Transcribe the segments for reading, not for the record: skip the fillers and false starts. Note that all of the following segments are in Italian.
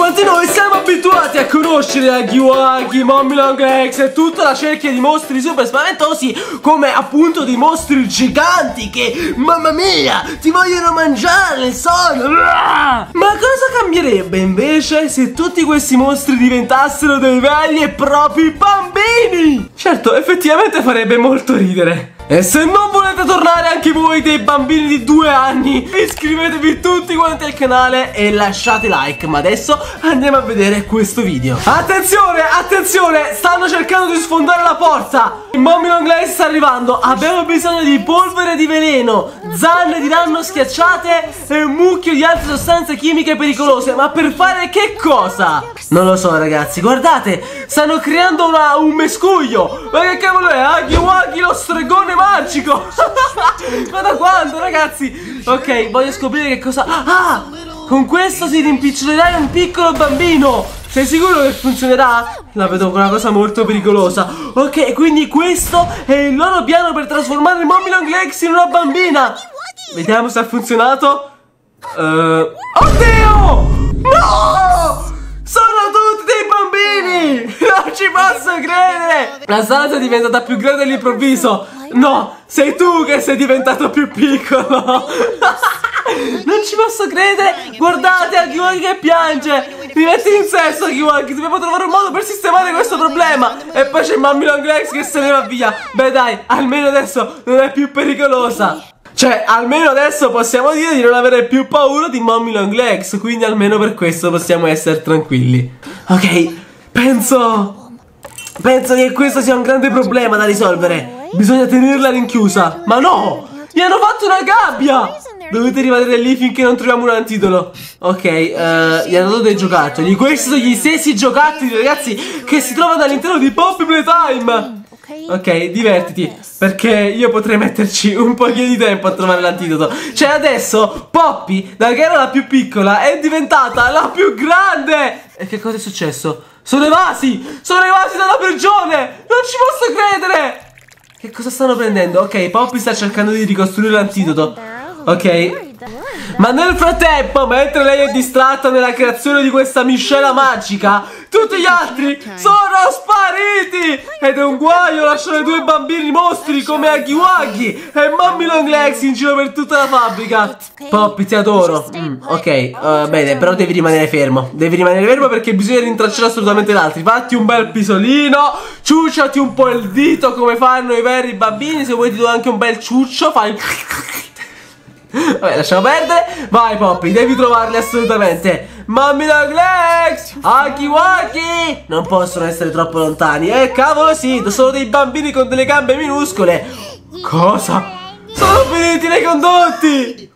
Molti noi siamo abituati a conoscere Huggy Wuggy, Mommy Long Legs e tutta la cerchia di mostri super spaventosi come appunto dei mostri giganti che, mamma mia, ti vogliono mangiare nel sonno. Ma cosa cambierebbe invece se tutti questi mostri diventassero dei veri e propri bambini? Certo, effettivamente farebbe molto ridere. E se non volete tornare anche voi dei bambini di 2 anni, iscrivetevi tutti quanti al canale e lasciate like. Ma adesso andiamo a vedere questo video. Attenzione, attenzione, stanno cercando di sfondare la porta. Mommy Long Legs sta arrivando. Abbiamo bisogno di polvere di veleno, zanne di ranno schiacciate e un mucchio di altre sostanze chimiche pericolose. Ma per fare che cosa? Non lo so ragazzi, guardate, stanno creando un mescuglio. Ma che cavolo è? Huggy Wuggy, lo stregone magico. Ma da quando ragazzi? Ok, voglio scoprire che cosa. Ah, con questo si rimpicciolerà un piccolo bambino. Sei sicuro che funzionerà? La vedo come una cosa molto pericolosa. Ok, quindi questo è il loro piano per trasformare Mommy Long Legs in una bambina. Vediamo se ha funzionato. Oddio! No! Sono tutti dei bambini! Non ci posso credere! La stanza è diventata più grande all'improvviso. No, sei tu che sei diventato più piccolo. Non ci posso credere. Guardate Huggy Wuggy che piange. Rimetti in sesto Huggy Wuggy. Dobbiamo trovare un modo per sistemare questo problema. E poi c'è Mommy Long Legs che se ne va via. Beh dai, almeno adesso non è più pericolosa. Cioè, almeno adesso possiamo dire di non avere più paura di Mommy Long Legs. Quindi almeno per questo possiamo essere tranquilli. Ok, penso che questo sia un grande problema da risolvere. Bisogna tenerla rinchiusa. Ma no, gli hanno fatto una gabbia. Dovete rimanere lì finché non troviamo un antidoto. Ok, gli hanno dato dei giocattoli. Questi sono gli stessi giocattoli ragazzi che si trovano all'interno di Poppy Playtime. Ok, divertiti, perché io potrei metterci un pochino di tempo a trovare l'antidoto. Cioè adesso Poppy, da che era la più piccola, è diventata la più grande. E che cosa è successo? Sono evasi! Sono evasi dalla prigione! Non ci posso credere! Che cosa stanno prendendo? Ok, Poppy sta cercando di ricostruire l'antidoto. Ok. Ma nel frattempo, mentre lei è distratta nella creazione di questa miscela magica, tutti gli altri sono spariti! Ed è un guaio lasciare 2 bambini mostri come Huggy Wuggy e Mommy Long Legs in giro per tutta la fabbrica. Poppy, ti adoro. Ok, bene, però devi rimanere fermo. Devi rimanere fermo perché bisogna rintracciare assolutamente gli altri. Fatti un bel pisolino, ciucciati un po' il dito come fanno i veri bambini. Se vuoi ti do anche un bel ciuccio, fai... Vabbè, lasciamo perdere. Vai Poppy, devi trovarli assolutamente. Mommy Long Legs, Huggy Wuggy non possono essere troppo lontani. Cavolo sì, sono dei bambini con delle gambe minuscole. Cosa? Sono finiti nei condotti.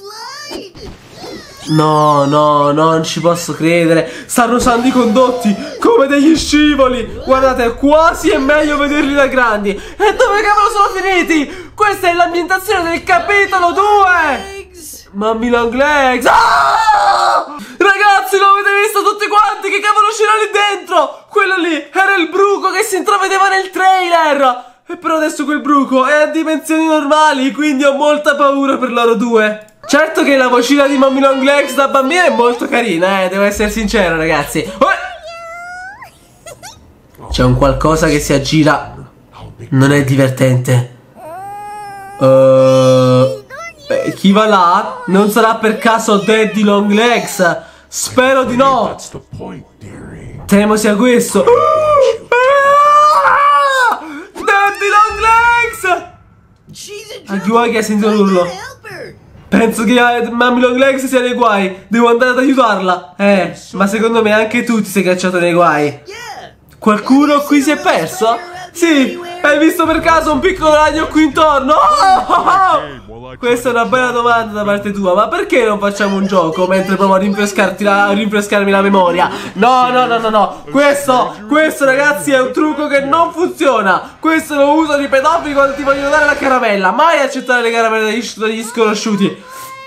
No, no, non ci posso credere. Stanno usando i condotti come degli scivoli. Guardate, quasi è meglio vederli da grandi. E dove cavolo sono finiti? Questa è l'ambientazione del capitolo 2. Mommy Long Legs. Ragazzi, lo avete visto tutti quanti? Che cavolo c'era lì dentro? Quello lì era il bruco che si intravedeva nel trailer. E però adesso quel bruco è a dimensioni normali, quindi ho molta paura per loro due. Certo che la vocina di Mommy Long Legs da bambina è molto carina, devo essere sincero ragazzi. C'è un qualcosa che si aggira. Non è divertente. Chi va là? Non sarà per caso Daddy Long Legs? Spero di no. Temo sia questo. Daddy Long Legs! Huggy Wuggy ha sentito l'urlo. Penso che Mommy Long Legs sia nei guai. Devo andare ad aiutarla. Ma secondo me anche tu ti sei cacciato nei guai. Qualcuno qui si è perso? Sì, hai visto per caso un piccolo ragno qui intorno? Questa è una bella domanda da parte tua. Ma perché non facciamo un gioco mentre provo a rinfrescarmi la memoria? No, no, no, no, no. Questo ragazzi è un trucco che non funziona. Questo lo usano i pedofili quando ti vogliono dare la caramella. Mai accettare le caramelle dagli sconosciuti.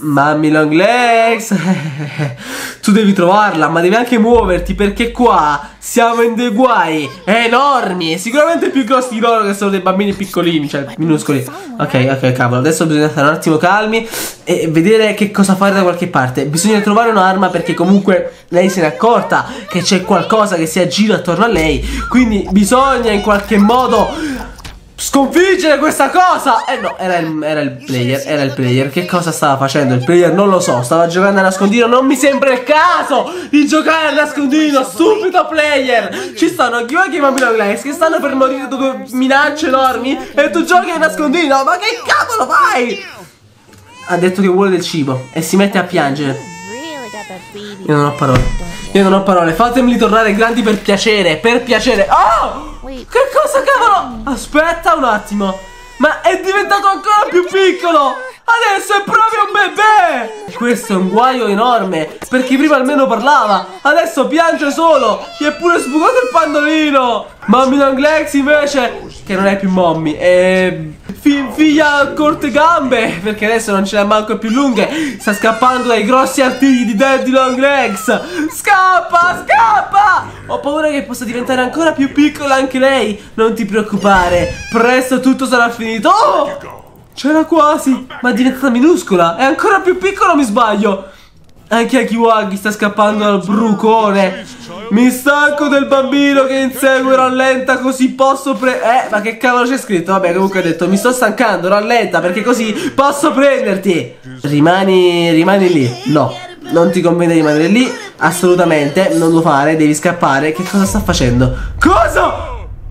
Mammy Long Legs. Tu devi trovarla, ma devi anche muoverti, perché qua siamo in dei guai enormi, sicuramente più grossi di loro, che sono dei bambini piccolini, cioè minuscoli. Ok, cavolo, adesso bisogna stare un attimo calmi e vedere che cosa fare da qualche parte. Bisogna trovare un'arma, perché comunque lei se n'è accorta che c'è qualcosa che si aggira attorno a lei, quindi bisogna in qualche modo sconfiggere questa cosa. No, era il player. Che cosa stava facendo il player? Non lo so. Stava giocando a nascondino. Non mi sembra il caso di giocare a nascondino. Stupido player. Ci stanno Gyuagi e Mammy Long Legs che stanno per morire da due minacce enormi e tu giochi a nascondino. Ma che cavolo fai? Ha detto che vuole del cibo e si mette a piangere. Io non ho parole. Fatemeli tornare grandi per piacere. Oh! Che cosa, cavolo? Aspetta un attimo. Ma è diventato ancora più piccolo. Adesso è proprio un bebè. Questo è un guaio enorme, perché prima almeno parlava, adesso piange solo. Gli è pure sbucato il pandolino. Mammy Long Legs invece, che non è più mommy, è figlia a corte gambe, perché adesso non ce le ha manco più lunghe. Sta scappando dai grossi artigli di Daddy Long Legs. Scappa. Ho paura che possa diventare ancora più piccola anche lei. Non ti preoccupare, presto tutto sarà finito. Oh! C'era quasi, ma è diventata minuscola. È ancora più piccola, mi sbaglio. Anche Akiwagi sta scappando dal brucone. Mi stanco del bambino che insegue, rallenta così posso ma che cavolo c'è scritto? Vabbè, comunque ha detto mi sto stancando, rallenta perché così posso prenderti. Rimani lì. No, non ti conviene rimanere lì, assolutamente, non lo fare, devi scappare. Che cosa sta facendo? Cosa?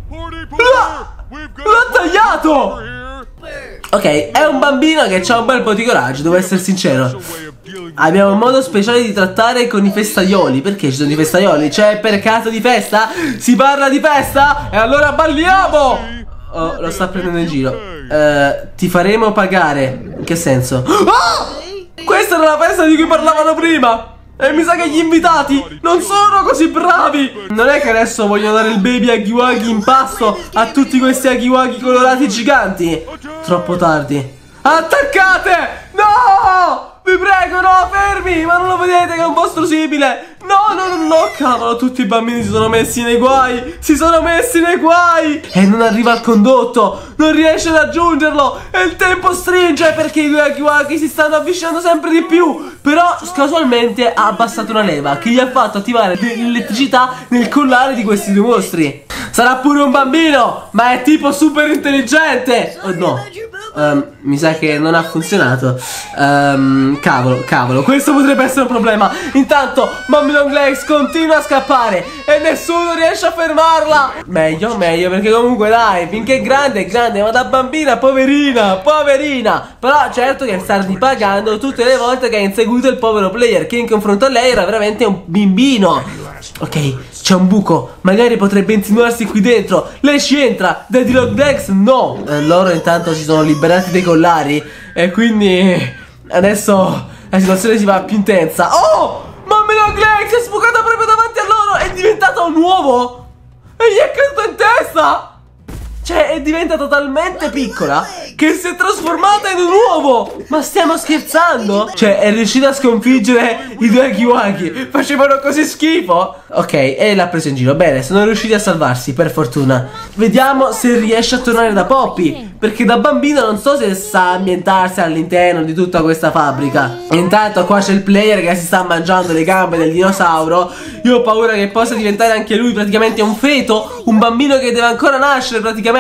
L'ha tagliato! Ok, è un bambino che ha un bel po' di coraggio, devo essere sincero. Abbiamo un modo speciale di trattare con i festaioli. Perché ci sono i festaioli? C'è per caso di festa? Si parla di festa? E allora balliamo! Oh, lo sta prendendo in giro. Ti faremo pagare. In che senso? Oh! Questa era la festa di cui parlavano prima! E mi sa che gli invitati non sono così bravi. Non è che adesso vogliono dare il baby Akiwagi in pasto a tutti questi Akiwagi colorati giganti. Troppo tardi. Attaccate! No! Vi prego, no, fermi! Ma non lo vedete che è un mostro simile? No, cavolo, tutti i bambini si sono messi nei guai. E non arriva al condotto. Non riesce a raggiungerlo. E il tempo stringe perché i due Akiwagi si stanno avvicinando sempre di più. Però casualmente ha abbassato una leva che gli ha fatto attivare l'elettricità nel collare di questi due mostri. Sarà pure un bambino, ma è tipo super intelligente. Oh no, mi sa che non ha funzionato. Cavolo, questo potrebbe essere un problema. Intanto Mammy Long Legs continua a scappare e nessuno riesce a fermarla. Meglio, perché comunque dai, finché è grande, ma da bambina, poverina. Però certo che sta ripagando tutte le volte che ha inseguito il povero player, che in confronto a lei era veramente un bimbino. Ok, c'è un buco, magari potrebbe insinuarsi qui dentro. Lei ci entra, Daddy Long Legs no. Loro intanto si sono liberati dei collari e quindi adesso la situazione si va più intensa. Oh! Mammy Long Legs è sbucata proprio davanti a loro. È diventato un uovo e gli è caduto in testa. Cioè è diventata talmente piccola che si è trasformata in un uovo. Ma stiamo scherzando? Cioè è riuscita a sconfiggere i due Akiwagi. Facevano così schifo. Ok, e l'ha preso in giro. Bene, sono riusciti a salvarsi, per fortuna. Vediamo se riesce a tornare da Poppy, perché da bambino non so se sa ambientarsi all'interno di tutta questa fabbrica. Intanto qua c'è il player che si sta mangiando le gambe del dinosauro. Io ho paura che possa diventare anche lui praticamente un feto, un bambino che deve ancora nascere praticamente.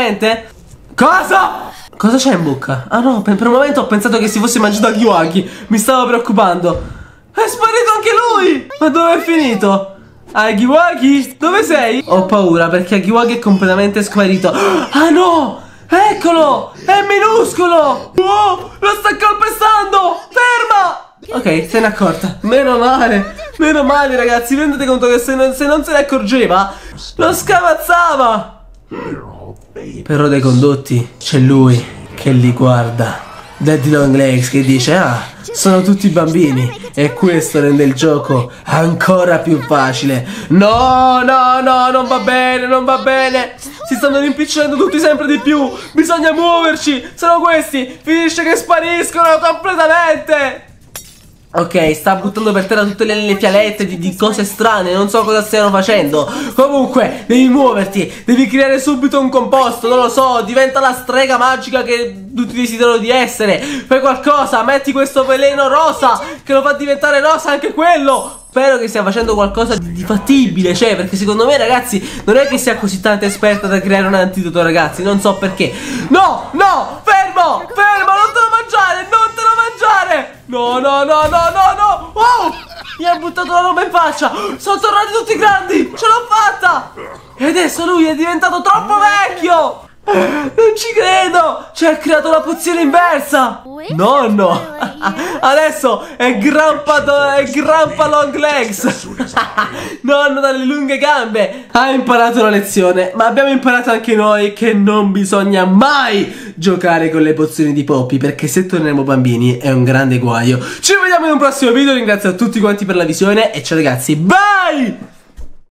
Cosa? Cosa c'è in bocca? Ah no, per un momento ho pensato che si fosse mangiato Akiwagi. Mi stavo preoccupando. È sparito anche lui! Ma dove è finito? Akiwagi, dove sei? Ho paura perché Akiwagi è completamente sparito. Ah no! Eccolo! È minuscolo! Oh! Lo sta calpestando! Ferma! Ok, se n'è accorta. Meno male ragazzi. Rendete conto che se non se ne accorgeva lo scamazzava. Però dai condotti c'è lui che li guarda, Daddy Long Legs, che dice: ah, sono tutti bambini. E questo rende il gioco ancora più facile. No, non va bene. Si stanno rimpicciolendo tutti sempre di più. Bisogna muoverci. Sono questi. Finisce che spariscono completamente. Ok, sta buttando per terra tutte le fialette di cose strane, non so cosa stiano facendo. Comunque, devi muoverti, devi creare subito un composto, non lo so, diventa la strega magica che tutti desiderano di essere. Fai qualcosa, metti questo veleno rosa che lo fa diventare rosa anche quello. Spero che stia facendo qualcosa di fattibile, cioè, perché secondo me, ragazzi, non è che sia così tanto esperta da creare un antidoto, ragazzi, non so perché. No, no, fermo, fermo, non te lo mangiare, non te lo mangiare. No, no, no, no, no, no. Wow, mi ha buttato la roba in faccia. Sono tornati tutti grandi, ce l'ho fatta. E adesso lui è diventato troppo vecchio. Non ci credo! Ci ha creato la pozione inversa! Nonno! Adesso è Grandpa Long Legs! Nonno dalle lunghe gambe! Ha imparato la lezione, ma abbiamo imparato anche noi che non bisogna mai giocare con le pozioni di Poppy, perché se torneremo bambini è un grande guaio. Ci vediamo in un prossimo video, ringrazio a tutti quanti per la visione e ciao ragazzi, bye!